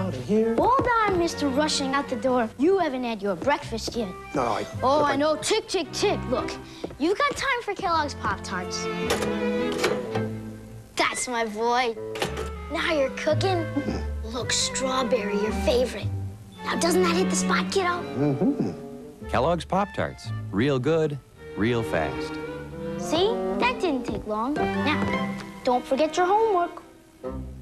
out of here. Hold on, Mr. Rushing out the door. You haven't had your breakfast yet. No, I know. Tick, tick, tick. Look, you've got time for Kellogg's Pop Tarts. That's my boy. Now you're cooking. Look, strawberry, your favorite. Now, doesn't that hit the spot, kiddo? Kellogg's Pop Tarts. Real good, real fast. See? That didn't take long. Now, don't forget your homework.